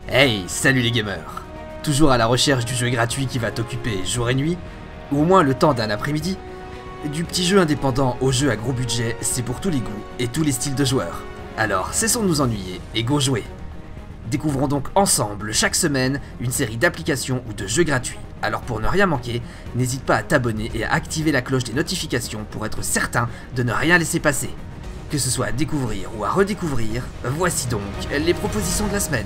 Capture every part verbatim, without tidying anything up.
Hey, salut les gamers! Toujours à la recherche du jeu gratuit qui va t'occuper jour et nuit, ou au moins le temps d'un après-midi? Du petit jeu indépendant au jeu à gros budget, c'est pour tous les goûts et tous les styles de joueurs. Alors cessons de nous ennuyer et go jouer! Découvrons donc ensemble chaque semaine une série d'applications ou de jeux gratuits. Alors pour ne rien manquer, n'hésite pas à t'abonner et à activer la cloche des notifications pour être certain de ne rien laisser passer. Que ce soit à découvrir ou à redécouvrir, voici donc les propositions de la semaine.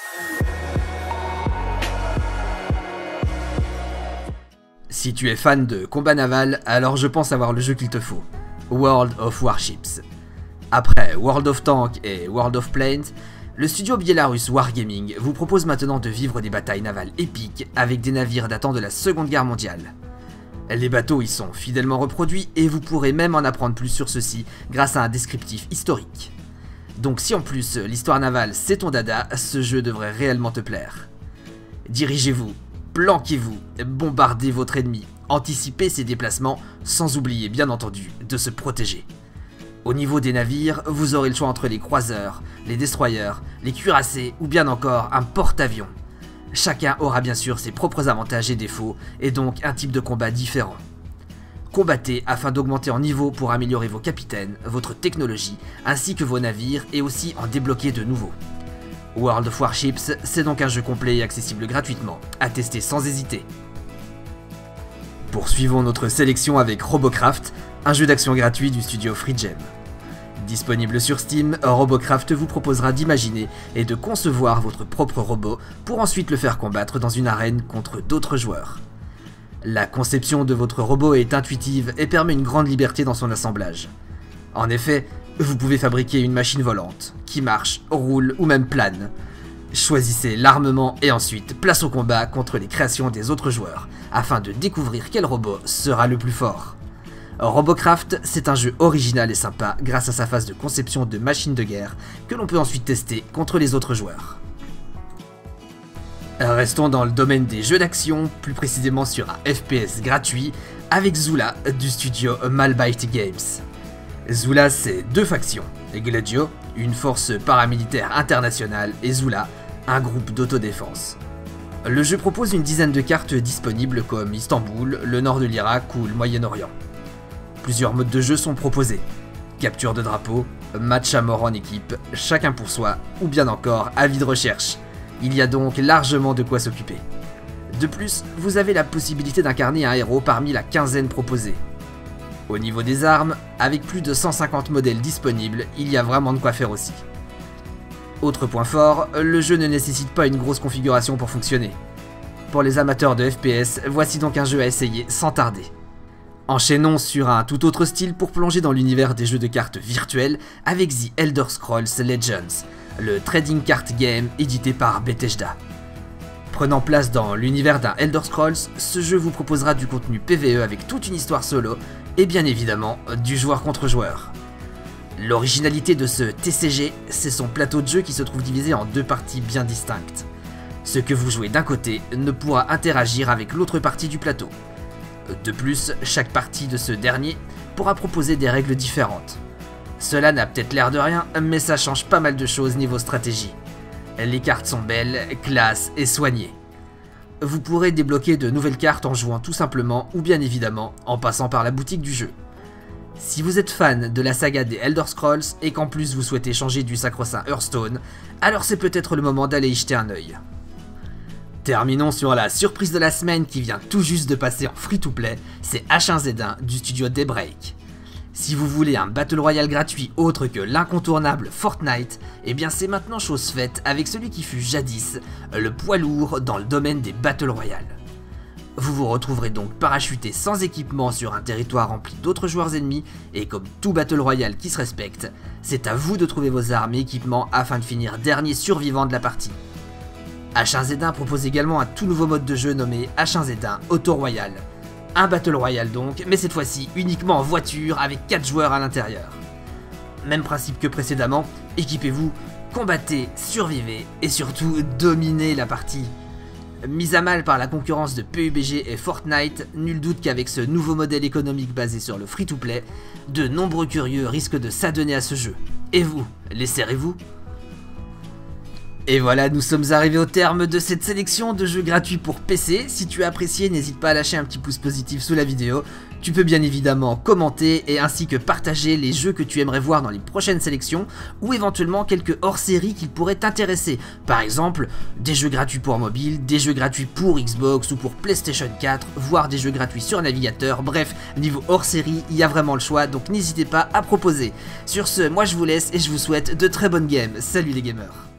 Si tu es fan de combat naval, alors je pense avoir le jeu qu'il te faut, World of Warships. Après World of Tanks et World of Planes, le studio biélorusse Wargaming vous propose maintenant de vivre des batailles navales épiques avec des navires datant de la Seconde Guerre mondiale. Les bateaux y sont fidèlement reproduits et vous pourrez même en apprendre plus sur ceux-ci grâce à un descriptif historique. Donc si en plus l'histoire navale c'est ton dada, ce jeu devrait réellement te plaire. Dirigez-vous, planquez-vous, bombardez votre ennemi, anticipez ses déplacements sans oublier bien entendu de se protéger. Au niveau des navires, vous aurez le choix entre les croiseurs, les destroyers, les cuirassés ou bien encore un porte-avions. Chacun aura bien sûr ses propres avantages et défauts et donc un type de combat différent. Combattez afin d'augmenter en niveau pour améliorer vos capitaines, votre technologie ainsi que vos navires et aussi en débloquer de nouveaux. World of Warships, c'est donc un jeu complet et accessible gratuitement, à tester sans hésiter. Poursuivons notre sélection avec Robocraft, un jeu d'action gratuit du studio FreeGem. Disponible sur Steam, Robocraft vous proposera d'imaginer et de concevoir votre propre robot pour ensuite le faire combattre dans une arène contre d'autres joueurs. La conception de votre robot est intuitive et permet une grande liberté dans son assemblage. En effet, vous pouvez fabriquer une machine volante, qui marche, roule ou même plane. Choisissez l'armement et ensuite place au combat contre les créations des autres joueurs, afin de découvrir quel robot sera le plus fort. Robocraft, c'est un jeu original et sympa grâce à sa phase de conception de machines de guerre que l'on peut ensuite tester contre les autres joueurs. Restons dans le domaine des jeux d'action, plus précisément sur un F P S gratuit avec Zula du studio Malbyte Games. Zula, c'est deux factions, Gladio, une force paramilitaire internationale, et Zula, un groupe d'autodéfense. Le jeu propose une dizaine de cartes disponibles comme Istanbul, le nord de l'Irak ou le Moyen-Orient. Plusieurs modes de jeu sont proposés, capture de drapeau, match à mort en équipe, chacun pour soi, ou bien encore avis de recherche. Il y a donc largement de quoi s'occuper. De plus, vous avez la possibilité d'incarner un héros parmi la quinzaine proposée. Au niveau des armes, avec plus de cent cinquante modèles disponibles, il y a vraiment de quoi faire aussi. Autre point fort, le jeu ne nécessite pas une grosse configuration pour fonctionner. Pour les amateurs de F P S, voici donc un jeu à essayer sans tarder. Enchaînons sur un tout autre style pour plonger dans l'univers des jeux de cartes virtuels avec The Elder Scrolls Legends, le trading card game édité par Bethesda. Prenant place dans l'univers d'un Elder Scrolls, ce jeu vous proposera du contenu P V E avec toute une histoire solo et bien évidemment du joueur contre joueur. L'originalité de ce T C G, c'est son plateau de jeu qui se trouve divisé en deux parties bien distinctes. Ce que vous jouez d'un côté ne pourra interagir avec l'autre partie du plateau. De plus, chaque partie de ce dernier pourra proposer des règles différentes. Cela n'a peut-être l'air de rien, mais ça change pas mal de choses niveau stratégie. Les cartes sont belles, classe et soignées. Vous pourrez débloquer de nouvelles cartes en jouant tout simplement ou bien évidemment en passant par la boutique du jeu. Si vous êtes fan de la saga des Elder Scrolls et qu'en plus vous souhaitez changer du sacro-saint Hearthstone, alors c'est peut-être le moment d'aller y jeter un œil. Terminons sur la surprise de la semaine qui vient tout juste de passer en free-to-play, c'est H un Z un du studio Daybreak. Si vous voulez un Battle Royale gratuit autre que l'incontournable Fortnite, eh bien c'est maintenant chose faite avec celui qui fut jadis le poids lourd dans le domaine des Battle Royale. Vous vous retrouverez donc parachuté sans équipement sur un territoire rempli d'autres joueurs ennemis et comme tout Battle Royale qui se respecte, c'est à vous de trouver vos armes et équipements afin de finir dernier survivant de la partie. H un Z un propose également un tout nouveau mode de jeu nommé H un Z un Auto Royale. Un Battle Royale donc, mais cette fois-ci uniquement en voiture avec quatre joueurs à l'intérieur. Même principe que précédemment, équipez-vous, combattez, survivez et surtout dominez la partie. Mise à mal par la concurrence de P U B G et Fortnite, nul doute qu'avec ce nouveau modèle économique basé sur le free-to-play, de nombreux curieux risquent de s'adonner à ce jeu. Et vous, laisserez-vous ? Et voilà, nous sommes arrivés au terme de cette sélection de jeux gratuits pour P C. Si tu as apprécié, n'hésite pas à lâcher un petit pouce positif sous la vidéo. Tu peux bien évidemment commenter et ainsi que partager les jeux que tu aimerais voir dans les prochaines sélections ou éventuellement quelques hors-séries qui pourraient t'intéresser. Par exemple, des jeux gratuits pour mobile, des jeux gratuits pour Xbox ou pour PlayStation quatre, voire des jeux gratuits sur navigateur. Bref, niveau hors-série, il y a vraiment le choix, donc n'hésitez pas à proposer. Sur ce, moi je vous laisse et je vous souhaite de très bonnes games. Salut les gamers!